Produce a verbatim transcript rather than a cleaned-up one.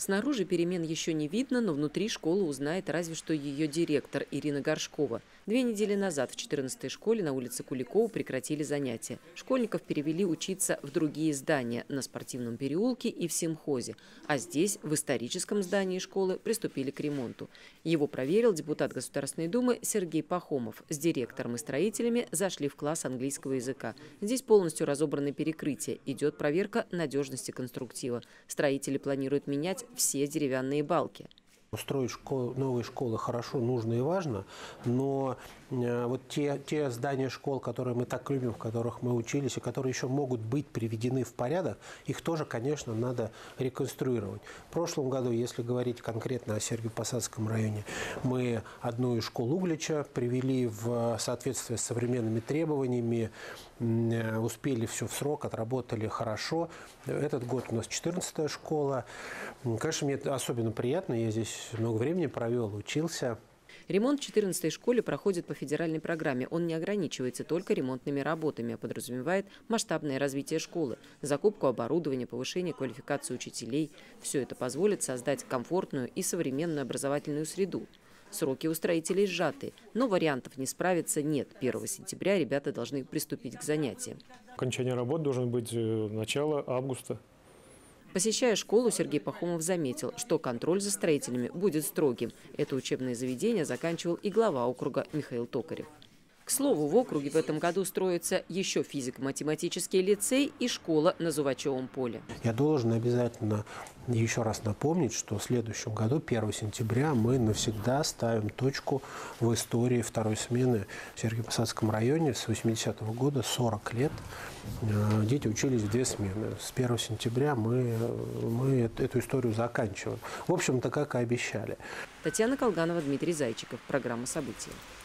Снаружи перемен еще не видно, но внутри школу узнает разве что ее директор Ирина Горшкова. Две недели назад в четырнадцатой школе на улице Куликова прекратили занятия. Школьников перевели учиться в другие здания на Спортивном переулке и в симхозе. А здесь, в историческом здании школы, приступили к ремонту. Его проверил депутат Государственной Думы Сергей Пахомов. С директором и строителями зашли в класс английского языка. Здесь полностью разобраны перекрытия. Идет проверка надежности конструктива. Строители планируют менять все деревянные балки. Строить школы, новые школы хорошо, нужно и важно, но э, вот те, те здания школ, которые мы так любим, в которых мы учились, и которые еще могут быть приведены в порядок, их тоже, конечно, надо реконструировать. В прошлом году, если говорить конкретно о Сергиево-Посадском районе, мы одну из школ Углича привели в соответствие с современными требованиями, э, успели все в срок, отработали хорошо. Этот год у нас четырнадцатая школа. Конечно, мне это особенно приятно, я здесь много времени провел, учился. Ремонт в четырнадцатой школе проходит по федеральной программе. Он не ограничивается только ремонтными работами, а подразумевает масштабное развитие школы, закупку оборудования, повышение квалификации учителей. Все это позволит создать комфортную и современную образовательную среду. Сроки у строителей сжаты, но вариантов не справиться нет. первого сентября ребята должны приступить к занятиям. Окончание работ должен быть начало августа. Посещая школу, Сергей Пахомов заметил, что контроль за строителями будет строгим. Это учебное заведение заканчивал и глава округа Михаил Токарев. К слову, в округе в этом году строится еще физико-математический лицей и школа на Зувачевом поле. Я должен обязательно еще раз напомнить, что в следующем году, первого сентября, мы навсегда ставим точку в истории второй смены в Сергиево-Посадском районе. С восьмидесятого года, сорок лет, дети учились в две смены. С первого сентября мы, мы эту историю заканчиваем. В общем-то, как и обещали. Татьяна Колганова, Дмитрий Зайчиков. Программа «События».